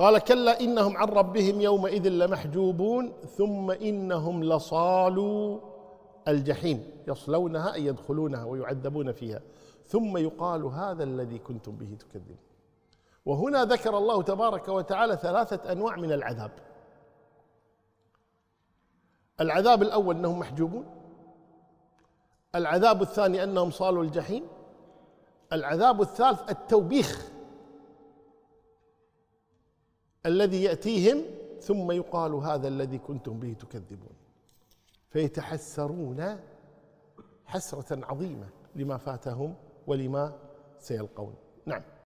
قال كلا إنهم عن ربهم يومئذ لمحجوبون ثم إنهم لصالوا الجحيم يصلونها أي يدخلونها ويعذبون فيها ثم يقال هذا الذي كنتم به تكذبون. وهنا ذكر الله تبارك وتعالى 3 أنواع من العذاب. العذاب الأول أنهم محجوبون، العذاب الثاني أنهم صالوا الجحيم، العذاب الثالث التوبيخ الذي يأتيهم ثم يقال هذا الذي كنتم به تكذبون، فيتحسرون حسرة عظيمة لما فاتهم ولما سيلقون. نعم.